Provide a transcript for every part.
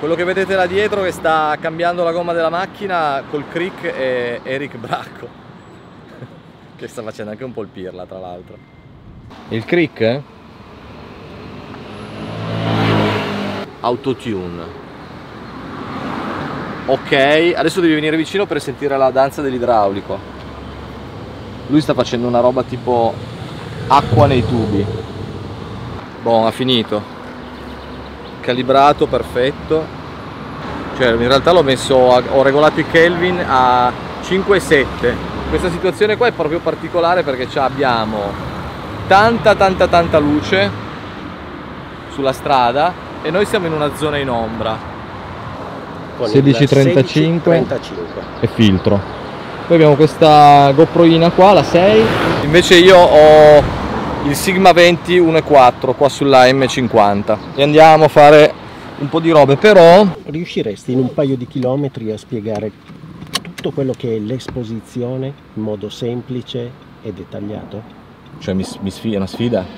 Quello che vedete là dietro che sta cambiando la gomma della macchina col crick è Eric Bracco, che sta facendo anche un po' il pirla tra l'altro. Il crick? Autotune. Ok, adesso devi venire vicino per sentire la danza dell'idraulico. Lui sta facendo una roba tipo acqua nei tubi. Boh, ha finito. Calibrato, perfetto. Cioè in realtà l'ho messo, ho regolato i Kelvin a 5,7. Questa situazione qua è proprio particolare perché abbiamo tanta luce sulla strada e noi siamo in una zona in ombra. 16:35 e filtro. Poi abbiamo questa GoProina qua, la 6. Invece io ho il Sigma 20 1.4 qua sulla M50 e andiamo a fare un po' di robe. Però riusciresti in un paio di chilometri a spiegare tutto quello che è l'esposizione in modo semplice e dettagliato? Cioè mi sfida, è una sfida?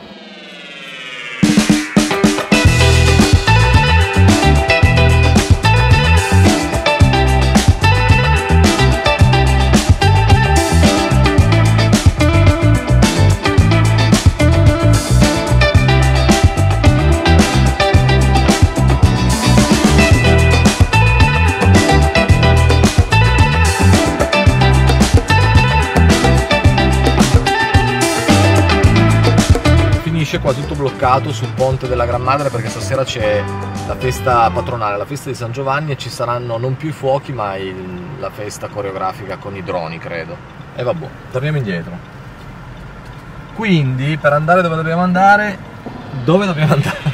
Qua tutto bloccato sul ponte della Gran Madre perché stasera c'è la festa patronale, la festa di San Giovanni, e ci saranno non più i fuochi ma la festa coreografica con i droni, credo. E vabbè, torniamo indietro. Quindi per andare dove dobbiamo andare? Dove dobbiamo andare?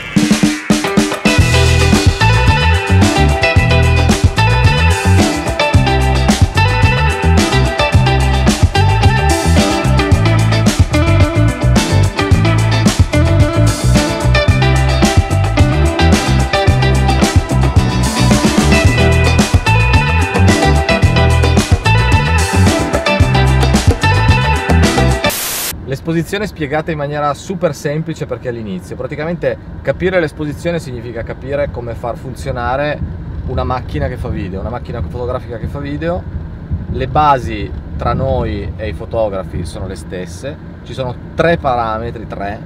L'esposizione è spiegata in maniera super semplice perché all'inizio praticamente capire l'esposizione significa capire come far funzionare una macchina che fa video, una macchina fotografica che fa video. Le basi tra noi e i fotografi sono le stesse, ci sono tre parametri,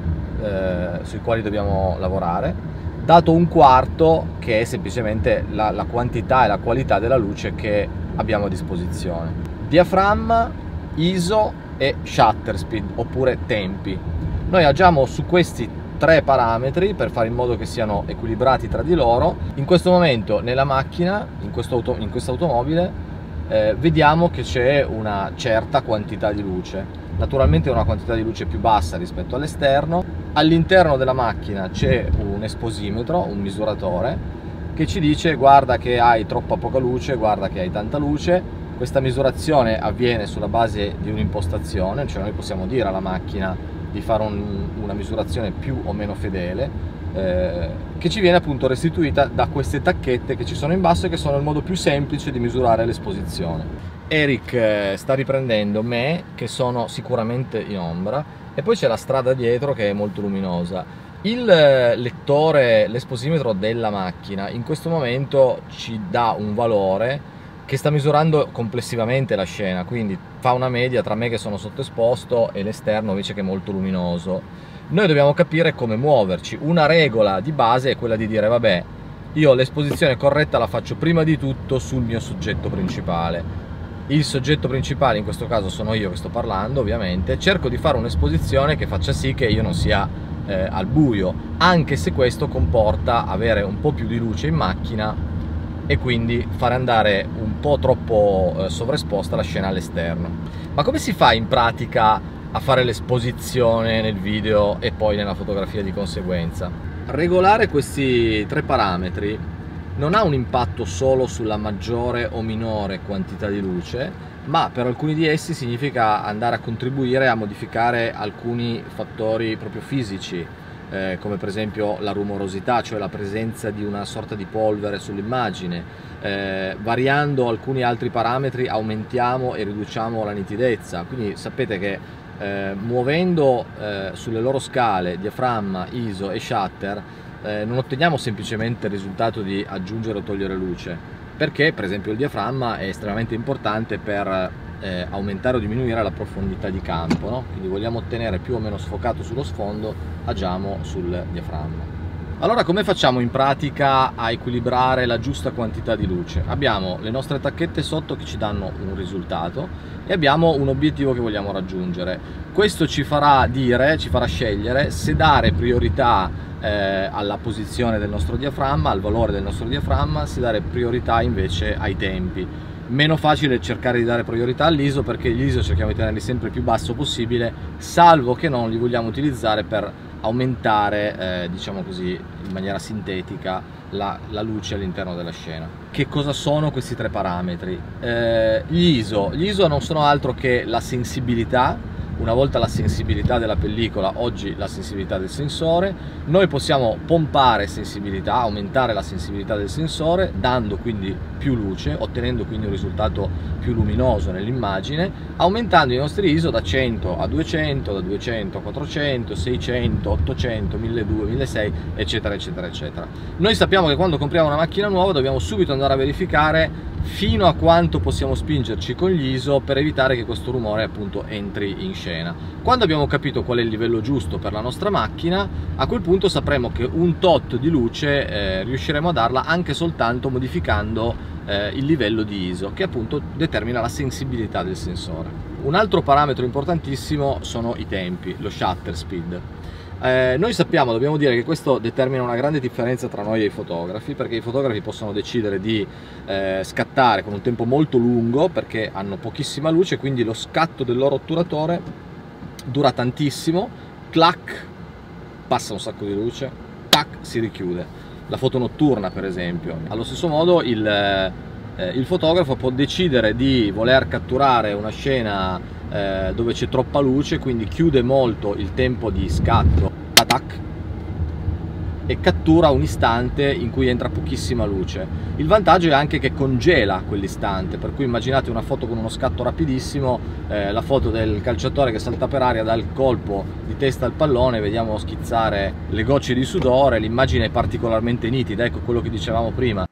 sui quali dobbiamo lavorare, dato un quarto che è semplicemente la quantità e la qualità della luce che abbiamo a disposizione. Diaframma, ISO e shutter speed oppure tempi. Noi agiamo su questi tre parametri per fare in modo che siano equilibrati tra di loro. In questo momento nella macchina, in questa automobile, vediamo che c'è una certa quantità di luce, naturalmente una quantità di luce più bassa rispetto all'esterno. All'interno della macchina c'è un esposimetro, un misuratore che ci dice guarda che hai troppa poca luce, guarda che hai tanta luce. Questa misurazione avviene sulla base di un'impostazione, cioè noi possiamo dire alla macchina di fare una misurazione più o meno fedele, che ci viene appunto restituita da queste tacchette che ci sono in basso e che sono il modo più semplice di misurare l'esposizione. Eric sta riprendendo me, che sono sicuramente in ombra, e poi c'è la strada dietro che è molto luminosa. Il lettore, l'esposimetro della macchina in questo momento ci dà un valore che sta misurando complessivamente la scena, quindi fa una media tra me che sono sottoesposto e l'esterno invece che è molto luminoso. Noi dobbiamo capire come muoverci. Una regola di base è quella di dire vabbè, io l'esposizione corretta la faccio prima di tutto sul mio soggetto principale. Il soggetto principale in questo caso sono io che sto parlando, ovviamente. Cerco di fare un'esposizione che faccia sì che io non sia al buio, anche se questo comporta avere un po' più di luce in macchina e quindi fare andare un po' troppo sovraesposta la scena all'esterno. Ma come si fa in pratica a fare l'esposizione nel video e poi nella fotografia di conseguenza? Regolare questi tre parametri non ha un impatto solo sulla maggiore o minore quantità di luce, ma per alcuni di essi significa andare a contribuire a modificare alcuni fattori proprio fisici, come per esempio la rumorosità, cioè la presenza di una sorta di polvere sull'immagine. Variando alcuni altri parametri aumentiamo e riduciamo la nitidezza, quindi sapete che muovendo sulle loro scale diaframma, ISO e shutter non otteniamo semplicemente il risultato di aggiungere o togliere luce, perché per esempio il diaframma è estremamente importante per aumentare o diminuire la profondità di campo, no? Quindi vogliamo ottenere più o meno sfocato sullo sfondo, agiamo sul diaframma. Allora come facciamo in pratica a equilibrare la giusta quantità di luce? Abbiamo le nostre tacchette sotto che ci danno un risultato e abbiamo un obiettivo che vogliamo raggiungere. Questo ci farà scegliere se dare priorità alla posizione del nostro diaframma, al valore del nostro diaframma, se dare priorità invece ai tempi. Meno facile cercare di dare priorità all'ISO, perché gli ISO cerchiamo di tenerli sempre il più basso possibile, salvo che non li vogliamo utilizzare per aumentare, diciamo così, in maniera sintetica la luce all'interno della scena. Che cosa sono questi tre parametri? Gli ISO non sono altro che la sensibilità. Una volta la sensibilità della pellicola, oggi la sensibilità del sensore. Noi possiamo pompare sensibilità, aumentare la sensibilità del sensore, dando quindi più luce, ottenendo quindi un risultato più luminoso nell'immagine, aumentando i nostri ISO da 100 a 200, da 200 a 400, 600, 800, 1200, 1600, eccetera, eccetera, eccetera. Noi sappiamo che quando compriamo una macchina nuova dobbiamo subito andare a verificare fino a quanto possiamo spingerci con gli ISO per evitare che questo rumore appunto entri in scena. Quando abbiamo capito qual è il livello giusto per la nostra macchina, a quel punto sapremo che un tot di luce riusciremo a darla anche soltanto modificando il livello di ISO, che appunto determina la sensibilità del sensore. Un altro parametro importantissimo sono i tempi, lo shutter speed. Noi sappiamo, dobbiamo dire che questo determina una grande differenza tra noi e i fotografi, perché i fotografi possono decidere di scattare con un tempo molto lungo perché hanno pochissima luce, quindi lo scatto del loro otturatore dura tantissimo, clac, passa un sacco di luce, tac, si richiude. La foto notturna per esempio. Allo stesso modo il fotografo può decidere di voler catturare una scena dove c'è troppa luce, quindi chiude molto il tempo di scatto, tac, e cattura un istante in cui entra pochissima luce. Il vantaggio è anche che congela quell'istante, per cui immaginate una foto con uno scatto rapidissimo, la foto del calciatore che salta per aria, dà il colpo di testa al pallone, vediamo schizzare le gocce di sudore, l'immagine è particolarmente nitida, ecco quello che dicevamo prima.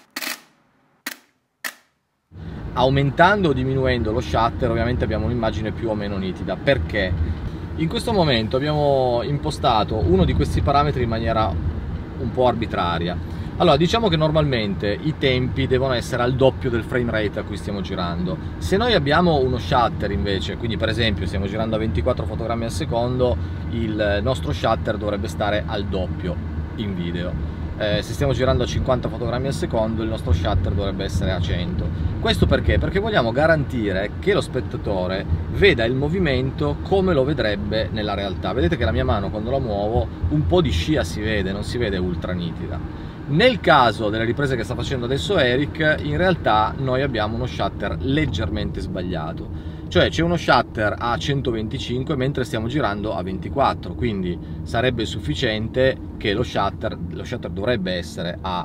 Aumentando o diminuendo lo shutter ovviamente abbiamo un'immagine più o meno nitida. Perché? In questo momento abbiamo impostato uno di questi parametri in maniera un po' arbitraria. Allora, diciamo che normalmente i tempi devono essere al doppio del frame rate a cui stiamo girando. Se noi abbiamo uno shutter invece, quindi per esempio stiamo girando a 24 fotogrammi al secondo, il nostro shutter dovrebbe stare al doppio in video. Se stiamo girando a 50 fotogrammi al secondo il nostro shutter dovrebbe essere a 100. Questo perché? Perché vogliamo garantire che lo spettatore veda il movimento come lo vedrebbe nella realtà. Vedete che la mia mano quando la muovo un po' di scia si vede, non si vede ultra nitida. Nel caso delle riprese che sta facendo adesso Eric, in realtà noi abbiamo uno shutter leggermente sbagliato. Cioè c'è uno shutter a 125 mentre stiamo girando a 24, quindi sarebbe sufficiente che lo shutter dovrebbe essere a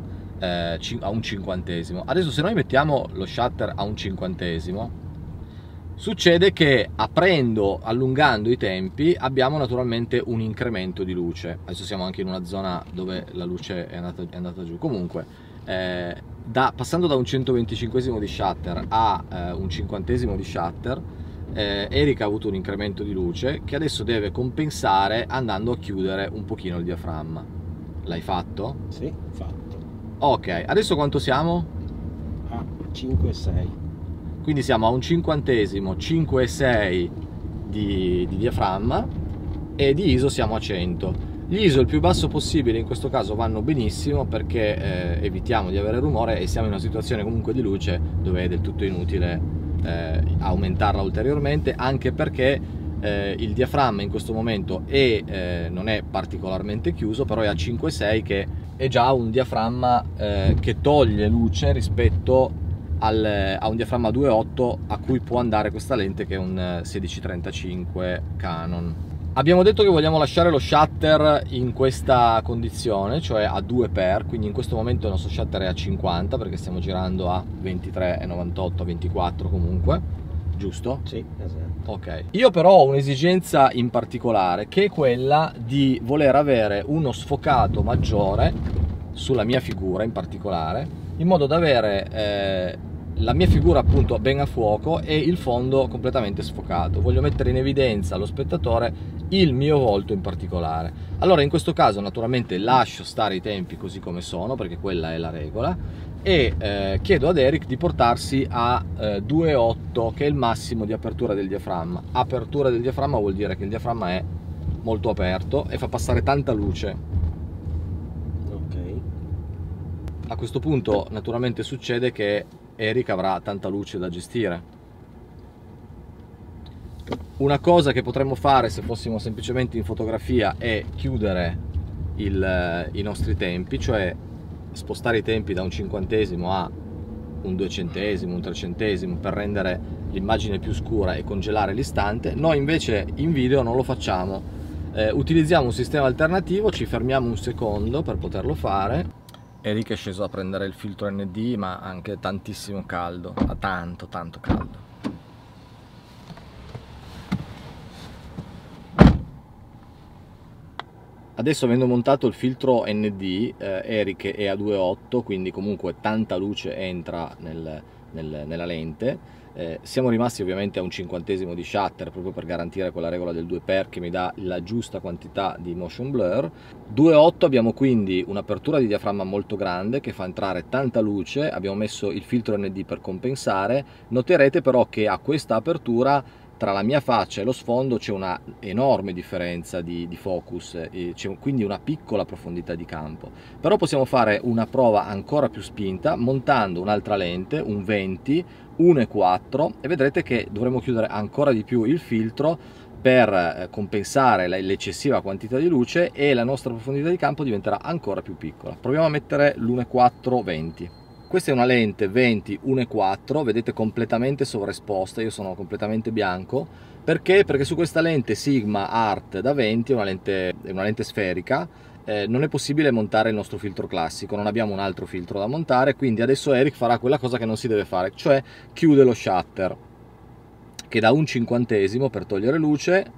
un cinquantesimo. Adesso se noi mettiamo lo shutter a un cinquantesimo, succede che allungando i tempi abbiamo naturalmente un incremento di luce. Adesso siamo anche in una zona dove la luce è andata giù. Comunque passando da un 125esimo di shutter a un cinquantesimo di shutter, Eric ha avuto un incremento di luce che adesso deve compensare andando a chiudere un pochino il diaframma. L'hai fatto? Sì, fatto. Ok, adesso quanto siamo? A 5,6. Quindi siamo a un cinquantesimo, 5,6 di diaframma, e di ISO siamo a 100. Gli ISO il più basso possibile in questo caso vanno benissimo perché evitiamo di avere rumore e siamo in una situazione comunque di luce dove è del tutto inutile aumentarla ulteriormente, anche perché il diaframma in questo momento non è particolarmente chiuso, però è a 5,6 che è già un diaframma che toglie luce rispetto a un diaframma 2.8 a cui può andare questa lente, che è un 16-35 Canon. Abbiamo detto che vogliamo lasciare lo shutter in questa condizione, cioè a 2x, quindi in questo momento il nostro shutter è a 50 perché stiamo girando a 23,98, a 24 comunque. giusto? Sì, esatto. Ok. Io però ho un'esigenza in particolare, che è quella di voler avere uno sfocato maggiore sulla mia figura in particolare, in modo da avere la mia figura appunto ben a fuoco e il fondo completamente sfocato. Voglio mettere in evidenza allo spettatore il mio volto in particolare. Allora in questo caso naturalmente lascio stare i tempi così come sono, perché quella è la regola, e chiedo ad Eric di portarsi a 2,8, che è il massimo di apertura del diaframma. Apertura del diaframma vuol dire che il diaframma è molto aperto e fa passare tanta luce. Ok. A questo punto naturalmente succede che Eric avrà tanta luce da gestire. Una cosa che potremmo fare se fossimo semplicemente in fotografia è chiudere i nostri tempi, cioè spostare i tempi da un cinquantesimo a un duecentesimo, un trecentesimo, per rendere l'immagine più scura e congelare l'istante. Noi invece in video non lo facciamo, utilizziamo un sistema alternativo, ci fermiamo un secondo per poterlo fare. Eric è sceso a prendere il filtro ND, ma anche tantissimo caldo, ha tanto caldo. Adesso, avendo montato il filtro ND, Eric è a 2,8, quindi comunque tanta luce entra nella lente. Siamo rimasti ovviamente a un cinquantesimo di shutter, proprio per garantire quella regola del 2x che mi dà la giusta quantità di motion blur. 2,8, abbiamo quindi un'apertura di diaframma molto grande che fa entrare tanta luce. Abbiamo messo il filtro ND per compensare. Noterete però che a questa apertura, tra la mia faccia e lo sfondo, c'è una enorme differenza di focus, c'è quindi una piccola profondità di campo. Però possiamo fare una prova ancora più spinta montando un'altra lente, un 20, 1,4, e vedrete che dovremo chiudere ancora di più il filtro per compensare l'eccessiva quantità di luce, e la nostra profondità di campo diventerà ancora più piccola. Proviamo a mettere l'1,4 20. Questa è una lente 20 1,4, vedete completamente sovraesposta, io sono completamente bianco. Perché? Perché su questa lente Sigma Art da 20, è una lente sferica, non è possibile montare il nostro filtro classico, non abbiamo un altro filtro da montare, quindi adesso Eric farà quella cosa che non si deve fare, cioè chiude lo shutter, che da un cinquantesimo per togliere luce.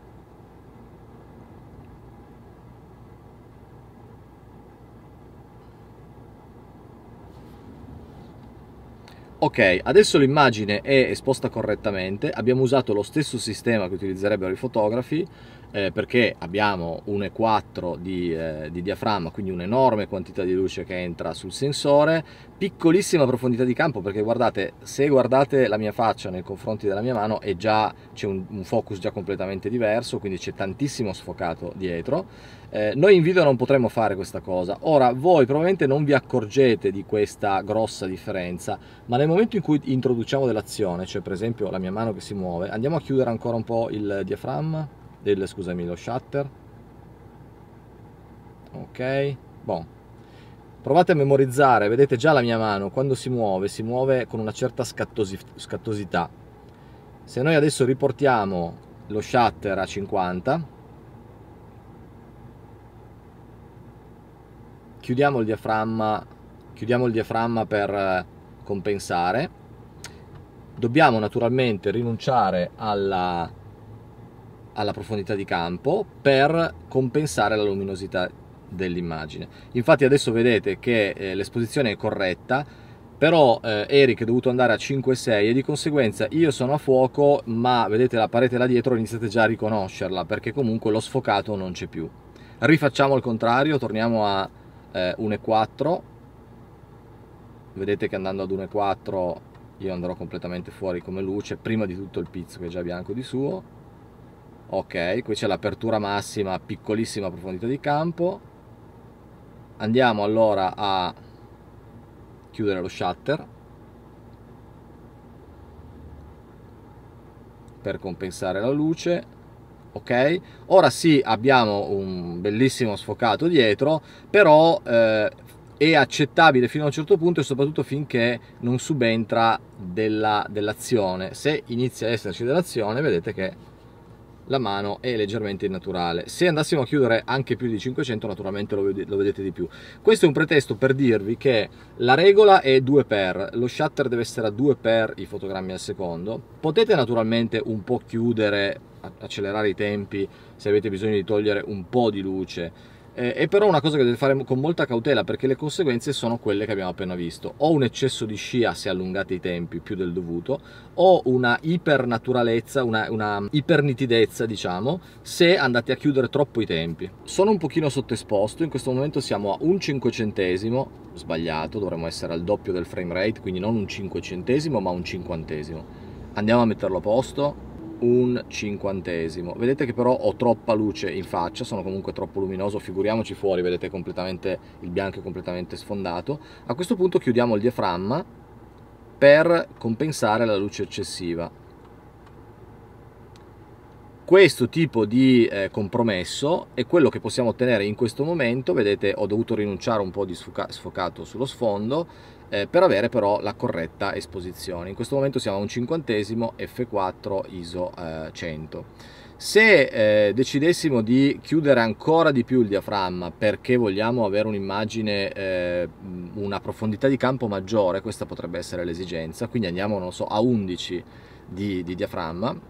Ok, adesso l'immagine è esposta correttamente, abbiamo usato lo stesso sistema che utilizzerebbero i fotografi, perché abbiamo 1,4 di diaframma, quindi un'enorme quantità di luce che entra sul sensore, piccolissima profondità di campo, perché guardate, se guardate la mia faccia nei confronti della mia mano, c'è un focus già completamente diverso, quindi c'è tantissimo sfocato dietro. Noi in video non potremo fare questa cosa. Ora, voi probabilmente non vi accorgete di questa grossa differenza, ma nel momento in cui introduciamo dell'azione, cioè per esempio la mia mano che si muove, andiamo a chiudere ancora un po' il diaframma, scusami, lo shutter. Ok, boh. Provate a memorizzare, vedete già la mia mano quando si muove con una certa scattosità. Se noi adesso riportiamo lo shutter a 50, chiudiamo il diaframma per compensare, dobbiamo naturalmente rinunciare alla profondità di campo per compensare la luminosità dell'immagine. Infatti adesso vedete che l'esposizione è corretta, però Eric è dovuto andare a 5,6 e di conseguenza io sono a fuoco, ma vedete la parete là dietro, iniziate già a riconoscerla, perché comunque lo sfocato non c'è più. Rifacciamo il contrario, torniamo a 1,4, vedete che andando ad 1,4 io andrò completamente fuori come luce, prima di tutto il pizzo che è già bianco di suo. Ok, qui c'è l'apertura massima, piccolissima profondità di campo. Andiamo allora a chiudere lo shutter per compensare la luce. Ok, ora sì, abbiamo un bellissimo sfocato dietro, però è accettabile fino a un certo punto, e soprattutto finché non subentra dell'azione. Se inizia a esserci dell'azione, vedete che la mano è leggermente innaturale. Se andassimo a chiudere anche più di 500 naturalmente lo vedete di più. Questo è un pretesto per dirvi che la regola è 2x, lo shutter deve essere a 2x i fotogrammi al secondo. Potete naturalmente un po' chiudere, accelerare i tempi se avete bisogno di togliere un po' di luce. È però una cosa che dovete fare con molta cautela, perché le conseguenze sono quelle che abbiamo appena visto: o un eccesso di scia se allungate i tempi più del dovuto, o una ipernaturalezza, una ipernitidezza diciamo, se andate a chiudere troppo i tempi. Sono un pochino sottoesposto, in questo momento siamo a un 500esimo, sbagliato, dovremmo essere al doppio del frame rate, quindi non un 500esimo ma un 50esimo. Andiamo a metterlo a posto. Un 50esimo. Vedete che però ho troppa luce in faccia, sono comunque troppo luminoso, figuriamoci fuori, vedete completamente il bianco è completamente sfondato. A questo punto chiudiamo il diaframma per compensare la luce eccessiva. Questo tipo di compromesso è quello che possiamo ottenere in questo momento. Vedete, ho dovuto rinunciare un po' di sfocato sullo sfondo per avere però la corretta esposizione. In questo momento siamo a un 50esimo, f4 ISO 100. Se decidessimo di chiudere ancora di più il diaframma perché vogliamo avere un'immagine, una profondità di campo maggiore, questa potrebbe essere l'esigenza, quindi andiamo, non so, a 11 di diaframma.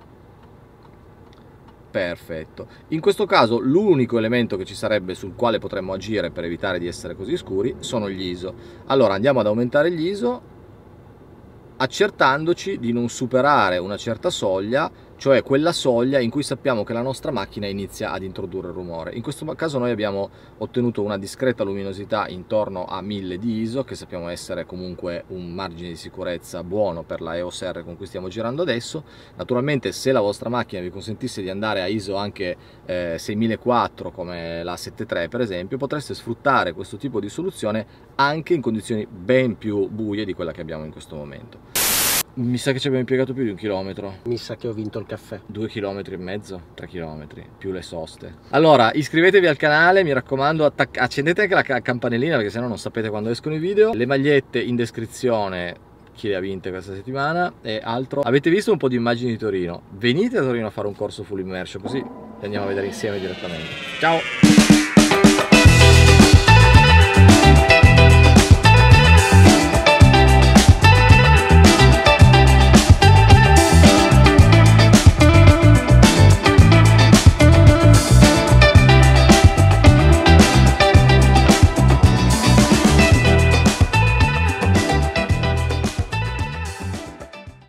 Perfetto. In questo caso l'unico elemento che ci sarebbe sul quale potremmo agire per evitare di essere così scuri sono gli ISO. Allora andiamo ad aumentare gli ISO accertandoci di non superare una certa soglia, cioè quella soglia in cui sappiamo che la nostra macchina inizia ad introdurre rumore. In questo caso noi abbiamo ottenuto una discreta luminosità intorno a 1000 di ISO, che sappiamo essere comunque un margine di sicurezza buono per la EOS R con cui stiamo girando adesso. Naturalmente se la vostra macchina vi consentisse di andare a ISO anche 6400 come la 7.3 per esempio, potreste sfruttare questo tipo di soluzione anche in condizioni ben più buie di quella che abbiamo in questo momento. Mi sa che ci abbiamo impiegato più di 1 chilometro. Mi sa che ho vinto il caffè. 2,5 km, 3 km, più le soste. Allora, iscrivetevi al canale, mi raccomando, accendete anche la campanellina perché sennò non sapete quando escono i video. Le magliette in descrizione, chi le ha vinte questa settimana e altro. Avete visto un po' di immagini di Torino? Venite a Torino a fare un corso full immersion, così le andiamo a vedere insieme direttamente. Ciao!